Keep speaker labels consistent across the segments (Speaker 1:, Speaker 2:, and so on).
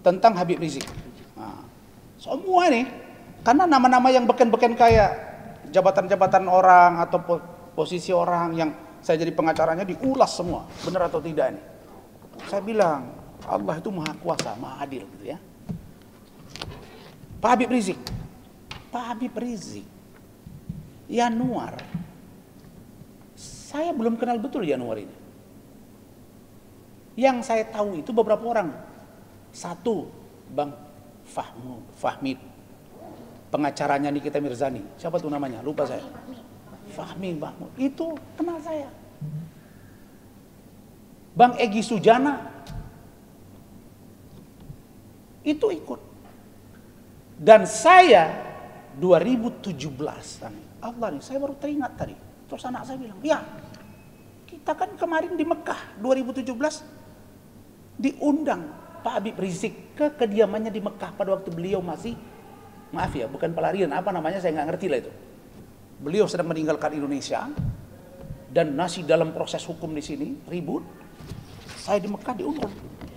Speaker 1: tentang Habib Rizik. Nah, semua nih, karena nama-nama yang beken-beken kayak jabatan-jabatan orang atau posisi orang yang saya jadi pengacaranya diulas semua, benar atau tidak ini. Saya bilang, Allah itu maha kuasa, maha adil gitu ya. Pak Habib Rizik, Yanuar, saya belum kenal betul Yanuar ini. Yang saya tahu itu beberapa orang. Satu, Bang Fahmi, pengacaranya Nikita Mirzani. Siapa tuh namanya? Lupa saya. Fahmi Mahmud. Itu kenal saya. Bang Egy Sujana. Itu ikut. Dan saya 2017. Allah nih, saya baru teringat tadi. Terus anak saya bilang, ya kita kan kemarin di Mekah 2017 diundang Pak Habib Rizik ke kediamannya di Mekah pada waktu beliau masih, maaf ya, bukan pelarian, apa namanya saya nggak ngerti lah itu. Beliau sedang meninggalkan Indonesia dan masih dalam proses hukum di sini, ribut. Saya di Mekah diundang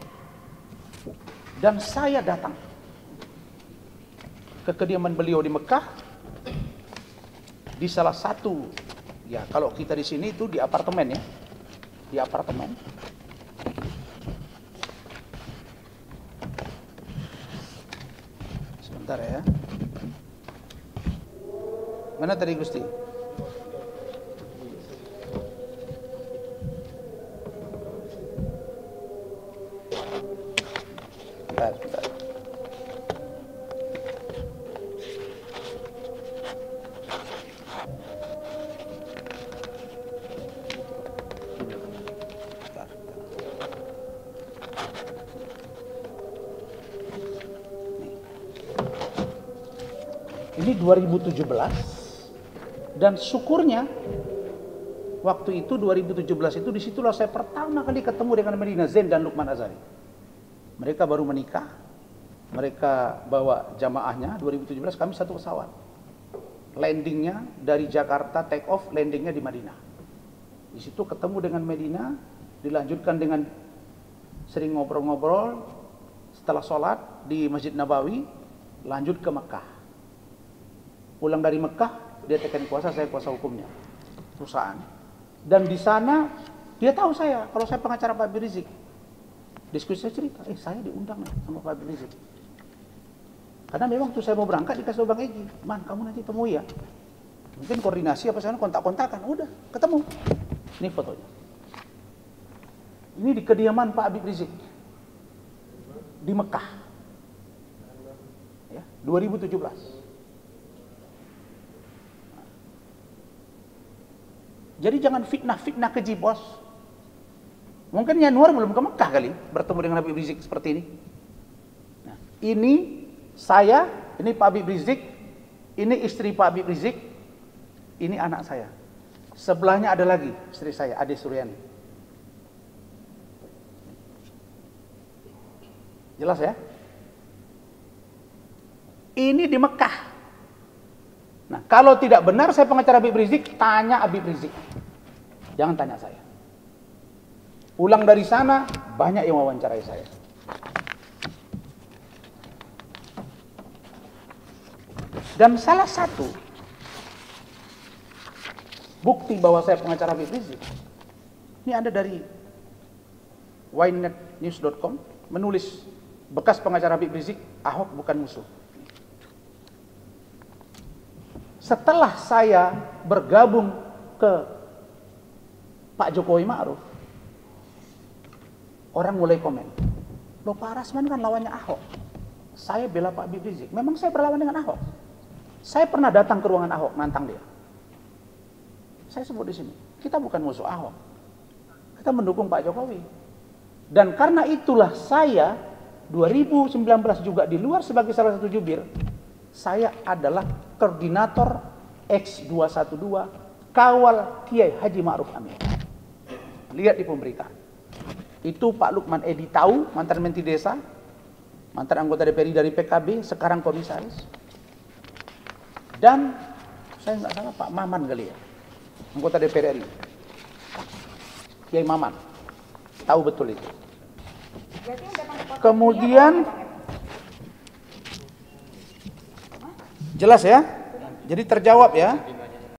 Speaker 1: dan saya datang ke kediaman beliau di Mekah di salah satu, ya kalau kita di sini itu di apartemen ya, di apartemen. Sebentar ya. Mana tadi Gusti? Bentar. Ini 2017 dan syukurnya waktu itu 2017 itu disitulah saya pertama kali ketemu dengan Medina Zain dan Lukman Azhari. Mereka baru menikah, mereka bawa jamaahnya 2017, kami satu pesawat. Landingnya dari Jakarta, take off, landingnya di Madinah. Di situ ketemu dengan Medina, dilanjutkan dengan sering ngobrol-ngobrol. Setelah sholat di Masjid Nabawi, lanjut ke Mekah. Pulang dari Mekah, dia tekan kuasa, saya kuasa hukumnya, perusahaan. Dan di sana dia tahu saya, kalau saya pengacara Pak Habib Rizik. Diskusi saya cerita, saya diundang sama Pak Habib Rizik. Karena memang tuh saya mau berangkat dikasih tahu Bang Egy, Man kamu nanti temui ya. Mungkin koordinasi apa sana kontak-kontakan, udah ketemu. Ini fotonya. Ini di kediaman Pak Habib Rizik di Mekah, ya 2017. Jadi jangan fitnah-fitnah keji bos. Mungkin Yanuar belum ke Mekah kali bertemu dengan Habib Rizik seperti ini. Nah, ini saya, ini Pak Habib Rizik, ini istri Pak Habib Rizik, ini anak saya. Sebelahnya ada lagi istri saya, Ade Suryani. Jelas ya? Ini di Mekah. Nah, kalau tidak benar saya pengacara Habib Rizik, tanya Habib Rizik. Jangan tanya saya. Pulang dari sana, banyak yang wawancarai saya. Dan salah satu bukti bahwa saya pengacara Habib Rizik, ini ada dari ynetnews.com, menulis bekas pengacara Habib Rizik, Ahok bukan musuh. Setelah saya bergabung ke Pak Jokowi Ma'ruf, orang mulai komen, loh Pak Rasman kan lawannya Ahok, saya bela Pak Habib Rizik. Memang saya berlawan dengan Ahok. Saya pernah datang ke ruangan Ahok, nantang dia. Saya sebut di sini, kita bukan musuh Ahok, kita mendukung Pak Jokowi. Dan karena itulah saya 2019 juga di luar sebagai salah satu jubir, saya adalah koordinator X212 kawal Kiai Haji Ma'ruf Amin. Lihat di pemberitaan. Itu Pak Lukman Edi tahu, mantan Menteri Desa, mantan anggota DPR dari PKB, sekarang komisaris. Dan saya nggak salah Pak Maman kali ya, anggota DPR RI. Kiai Maman tahu betul itu. Kemudian Jelas ya? Jadi terjawab ya?